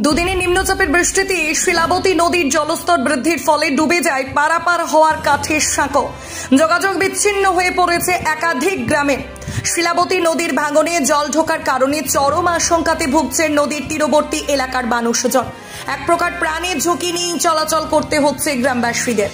দুদিনের নিম্নচাপের বৃষ্টিতে শিলাবতী নদীর জলস্তর বৃদ্ধির ফলে ডুবে যায় পারাপার হওয়ার কাঠের সাঁকো। যোগাযোগ বিচ্ছিন্ন হয়ে পড়েছে একাধিক গ্রামে। শিলাবতী নদীর ভাঙনে জল ঢোকার কারণে চরম আশঙ্কাতে ভুগছে নদীর তীরবর্তী এলাকার মানুষজন। এক প্রকার প্রাণের ঝুঁকি নিয়ে চলাচল করতে হচ্ছে গ্রামবাসীদের।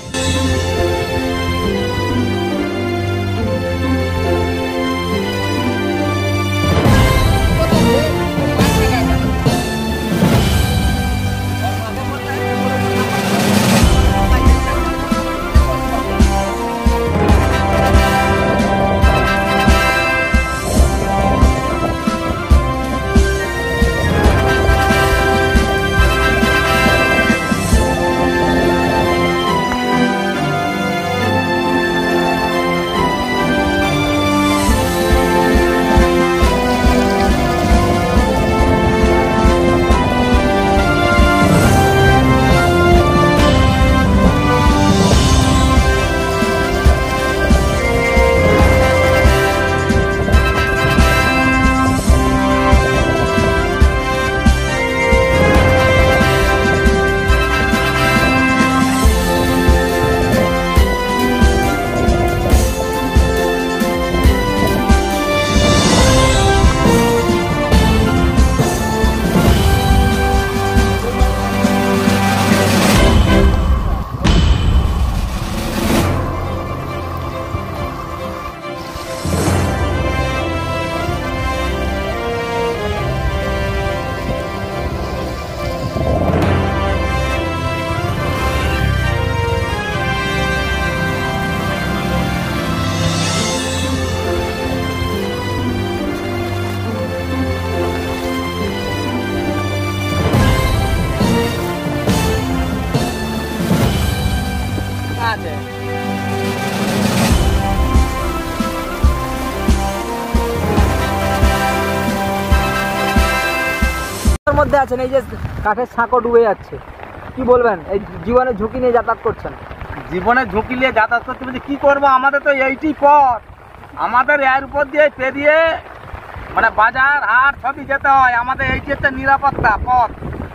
মধ্যে আছেন, এই যে কাঠের সাঁকো ডুবে যাচ্ছে, কি বলবেন? এই জীবনের ঝুঁকি নিয়ে যাতায়াত করছেন। জীবনের ঝুঁকি নিয়ে যাতায়াত করতে বলতে কি করবো, আমাদের তো এইটি পথ, আমাদের এর উপর দিয়ে পেরিয়ে মানে বাজার হাট সবই যেতে হয়। আমাদের এইটি একটা নিরাপত্তা পথ।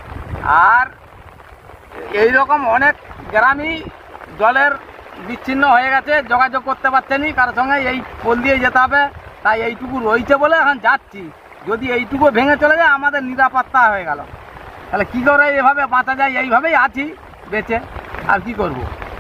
আর এইরকম অনেক গ্রামই জলের বিচ্ছিন্ন হয়ে গেছে, যোগাযোগ করতে পারছে না কারোর সঙ্গে, এই পোল দিয়ে যেতে হবে। তাই এইটুকু রয়েছে বলে এখন যাচ্ছি। যদি এইটুকু ভেঙে চলে যায় আমাদের নিরাপত্তা হয়ে গেল। তাহলে কী করে এভাবে বাঁচা যায়? এইভাবেই আছি বেঁচে, আর কি করব?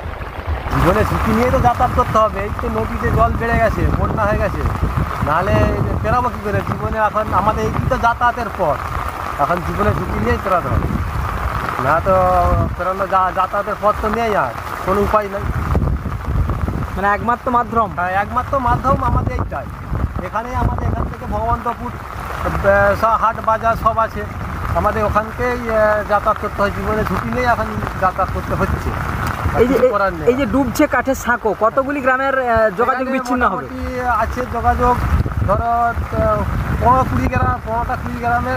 জীবনে ঝুঁকি নিয়ে তো যাতায়াত করতে হবে। এই তো নদীতে জল বেড়ে গেছে, বন্যা হয়ে গেছে, নাহলে পেরাবো কী করে? জীবনে এখন আমাদের এই তো যাতায়াতের পথ, এখন জীবনে ঝুঁকি নিয়েই পেরাতে হবে, না তো পেরানো যাতায়াতের পথ তো নেই, আর কোনো উপায় নেই। মানে একমাত্র মাধ্যম, একমাত্র মাধ্যম আমাদের এইটাই। এখানেই আমাদের এখান থেকে ভগবন্তপুর হাট বাজার সব আছে, আমাদের ওখানকেই যাতায়াত করতে হয়। জীবনে ঝুঁকি নেই, এখন যাতায়াত করতে হচ্ছে। এই যে ডুবছে কাঠের সাঁকো, কতগুলি গ্রামের যোগাযোগ বিচ্ছিন্ন হবে? আছে যোগাযোগ ধরো 15-20 গ্রাম, 15-20 গ্রামের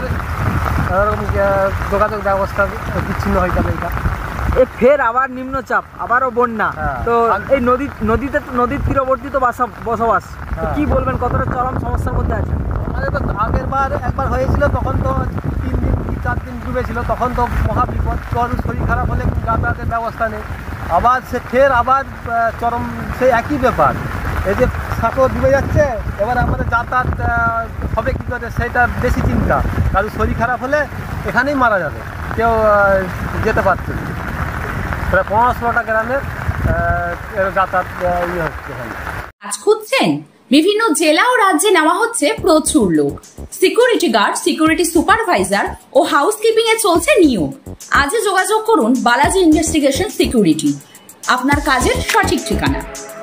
যোগাযোগ ব্যবস্থা বিচ্ছিন্ন হয়ে যাবে। এটা ফের আবার নিম্নচাপ, আবারও বন্যা। তো এই নদীর তীরবর্তী তো বসবাস, কি বলবেন, কতটা চরম সমস্যার মধ্যে আছে? আমাদের তো একবার হয়েছিল, তখন তো 3 দিন কি 4 দিন ডুবেছিল, তখন তো মহা বিপদ। শরীর খারাপ হলে যাতায়াতের ব্যবস্থা নেই। আবার ফের চরম সেই একই ব্যাপার। এই যে সাঁকো ডুবে যাচ্ছে, এবার আমাদের যাতায়াত হবে কী করে সেটা বেশি চিন্তা। কারণ শরীর খারাপ হলে এখানেই মারা যাবে, কেউ যেতে পারছে না। প্রায় 15-16টা গ্রামের যাতায়াত হচ্ছে। কাজ খুঁজছেন? বিভিন্ন জেলা ও রাজ্যে নেওয়া হচ্ছে প্রচুর লোক। সিকিউরিটি গার্ড, সিকিউরিটি সুপারভাইজার ও হাউসকিপিং এ চলছে নিয়োগ। আজই যোগাযোগ করুন বালাজি ইনভেস্টিগেশন সিকিউরিটি, আপনার কাজের সঠিক ঠিকানা।